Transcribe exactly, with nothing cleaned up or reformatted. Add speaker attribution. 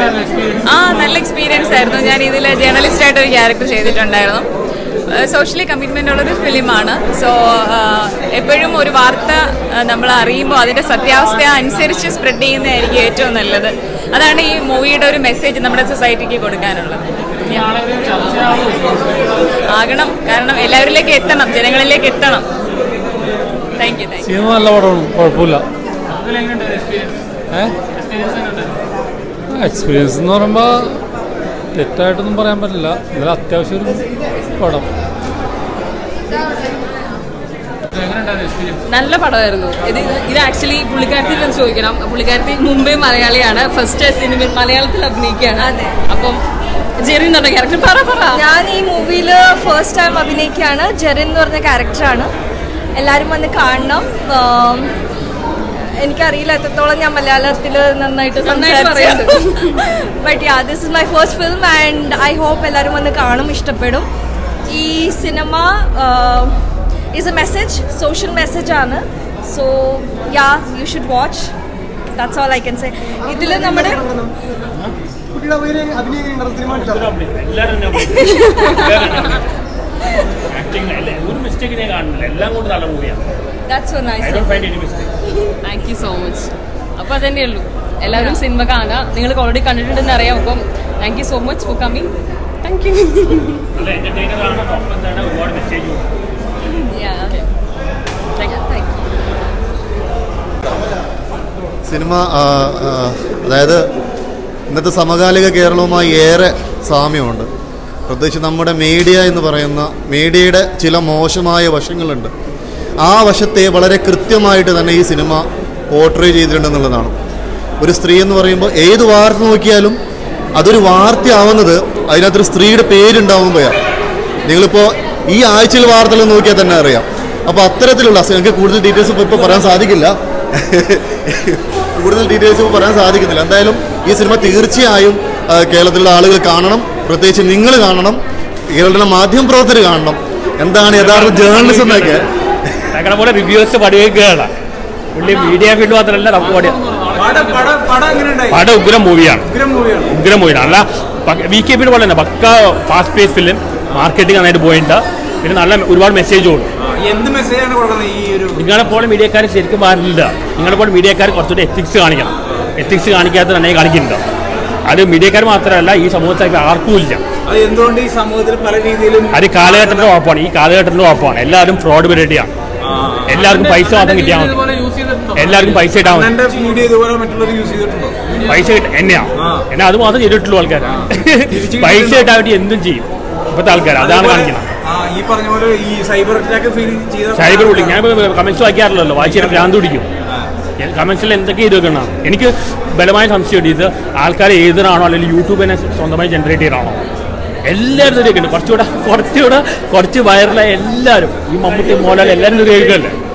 Speaker 1: ആ നല്ല എക്സ്പീരിയൻസ് ആയിരുന്നു. ഞാൻ ഇതിൽ ജേർണലിസ്റ്റ് ആയിട്ട് ഒരു ക്യാരക്ടർ ചെയ്തിട്ടുണ്ടായിരുന്നു. സോഷ്യലി കമ്മിറ്റ്മെൻ്റ് ഉള്ളൊരു ഫിലിമാണ്. സോ എപ്പോഴും ഒരു വാർത്ത നമ്മൾ അറിയുമ്പോൾ അതിൻ്റെ സത്യാവസ്ഥ അനുസരിച്ച് സ്പ്രെഡ് ചെയ്യുന്നതായിരിക്കും ഏറ്റവും നല്ലത്. അതാണ് ഈ മൂവിയുടെ ഒരു മെസ്സേജ് നമ്മുടെ സൊസൈറ്റിക്ക് കൊടുക്കാനുള്ളത്. ആകണം, കാരണം എല്ലാവരിലേക്ക് എത്തണം, ജനങ്ങളിലേക്ക് എത്തണം. Thank you.
Speaker 2: സിനിമ നല്ല പടമാണ്, കുഴപ്പമില്ല. എക്സ്പീരിയൻസ് എന്ന് പറയുമ്പോൾ തെറ്റായിട്ടൊന്നും പറയാൻ പറ്റില്ല. എന്നാലും അത്യാവശ്യം ഒരു പടം.
Speaker 3: നല്ല പടമായിരുന്നു ഇത്. ഇത് ആക്ച്വലി പുള്ളിക്കാരത്തിൽ ചോദിക്കണം. പുള്ളിക്കാരത്തി മുംബൈ മലയാളിയാണ്, ഫസ്റ്റ് സിനിമ മലയാളത്തിൽ അഭിനയിക്കുകയാണ്. അപ്പം ജെറിൻ എന്ന് പറഞ്ഞ ക്യാരക്ടർ പറ പറ
Speaker 4: ഞാൻ ഈ മൂവിയിൽ ഫസ്റ്റ് ടൈം അഭിനയിക്കുകയാണ്. ജെറിൻ എന്ന് പറഞ്ഞ ക്യാരക്ടറാണ്. എല്ലാവരും വന്ന് കാണണം. എനിക്കറിയില്ല എത്രത്തോളം ഞാൻ മലയാളത്തിൽ നന്നായിട്ട് സംസാരിച്ചു. But ya, this is my first film and I hope എല്ലാവരും വന്ന് കാണും, ഇഷ്ടപ്പെടും. ഈ സിനിമ is a message, social message ആണ്. So ya, you should watch. That's all I can say. ഇതിൽ നമ്മുടെ
Speaker 3: താങ്ക് യു സോ മച്ച്. അപ്പോൾ അതന്നെ ഉള്ളൂ. എല്ലാവരും സിനിമ കാണാം. നിങ്ങൾക്ക് ഓൾറെഡി കണ്ടിട്ടുണ്ടെന്ന് അറിയാം. അപ്പം thank you so much for coming. Thank you.
Speaker 5: സിനിമ അതായത് ഇന്നത്തെ സമകാലിക കേരളവുമായി ഏറെ സാമ്യമുണ്ട്. പ്രത്യേകിച്ച് നമ്മുടെ മീഡിയ എന്ന് പറയുന്ന മീഡിയയുടെ ചില മോശമായ വശങ്ങളുണ്ട്. ആ വശത്തെ വളരെ കൃത്യമായിട്ട് തന്നെ ഈ സിനിമ പോർട്രേ ചെയ്തിട്ടുണ്ടെന്നുള്ളതാണ്. ഒരു സ്ത്രീ എന്ന് പറയുമ്പോൾ ഏത് വാർത്ത നോക്കിയാലും അതൊരു വാർത്തയാവുന്നത് അതിനകത്തൊരു സ്ത്രീയുടെ പേരുണ്ടാവുമ്പോഴാണ്. നിങ്ങളിപ്പോൾ ഈ ആഴ്ചയിൽ വാർത്തകൾ നോക്കിയാൽ തന്നെ അറിയാം. അപ്പോൾ അത്തരത്തിലുള്ള ഞങ്ങൾക്ക് കൂടുതൽ ഡീറ്റെയിൽസ് ഇപ്പോൾ ഇപ്പോൾ പറയാൻ സാധിക്കില്ല കൂടുതൽ ഡീറ്റെയിൽസ് ഇപ്പോൾ പറയാൻ സാധിക്കുന്നില്ല. എന്തായാലും ഈ സിനിമ തീർച്ചയായും കേരളത്തിലുള്ള ആളുകൾ കാണണം. പ്രത്യേകിച്ച് നിങ്ങൾ കാണണം, കേരളത്തിലെ മാധ്യമ പ്രവർത്തകർ കാണണം. എന്താണ് യഥാർത്ഥ ജേർണലിസം എന്നൊക്കെ
Speaker 6: പോലെ റിവ്യൂസ് പഠിക്കുകയാണ്. പുള്ളി മീഡിയ ഫീൽഡ് മാത്രമല്ല, നമുക്ക് പടം ഉഗ്രം മൂവിയാണ്. ഉഗ്രം മൂവിയാണ് അല്ല വി കെ പിയുടെ പോലെ തന്നെ പക്ക ഫാസ്റ്റ് പേസ് ഫിലിം, മാർക്കറ്റിംഗ് നന്നായിട്ട് പോയിട്ടുണ്ട്. പിന്നെ നല്ല ഒരുപാട് മെസ്സേജും ഉണ്ട്. നിങ്ങളെ പോലെ മീഡിയക്കാർ ശരിക്കും പാടില്ല. നിങ്ങളെ പോലെ മീഡിയക്കാർ കുറച്ചുകൂടി എത്തിക്സ് കാണിക്കണം. എത്തിക്സ് കാണിക്കാത്ത തന്നെ കാണിക്കുന്നുണ്ട്. അത് മീഡിയക്കാർ മാത്രമല്ല, ഈ സമൂഹത്തിൽ ആർക്കും ഇല്ല.
Speaker 7: എന്തുകൊണ്ട് ഈ സമൂഹത്തിൽ പല രീതിയിലും
Speaker 6: അത് കാലഘട്ടത്തിന്റെ കുഴപ്പമാണ്. ഈ കാലഘട്ടത്തിന്റെ കുഴപ്പമാണ്. എല്ലാവരും ഫ്രോഡ് പരിപാടിയാണ്. എല്ലാവർക്കും പൈസ മാത്രം കിട്ടിയാൽ മതി. എല്ലാവർക്കും പൈസ ഇട്ടാൽ മതി. പൈസ എന്നെയാ എന്നെ അത് മാത്രം ചെയ്തിട്ടുള്ളൂ ആൾക്കാർ. പൈസ ഇട്ടാൻ വേണ്ടി എന്തും ചെയ്യും ഇപ്പോഴത്തെ ആൾക്കാർ. അതാണ് കാണിക്കുന്നത്. സൈബർ ബുള്ളിങ് ഞാൻ കമന്റ്സ് വായിക്കാറില്ലല്ലോ. വായിച്ചാൽ ഭ്രാന്ത് പിടിക്കും. കമന്റ്സിൽ എന്തൊക്കെ ചെയ്ത് വെക്കണം. എനിക്ക് ബലമായ സംശയമുണ്ട്. ഇത് ആൾക്കാർ എഴുതുന്നതാണോ അല്ലെങ്കിൽ യൂട്യൂബിനെ സ്വന്തമായി ജനറേറ്റ് ചെയ്യണോ? എല്ലാവരും ഉണ്ട്. കുറച്ചുകൂടെ കുറച്ചുകൂടെ കുറച്ച് വൈറലായ എല്ലാവരും ഈ മമ്മൂട്ടി മോഹൻലാൽ എല്ലാവരും കേൾക്കല്ലേ.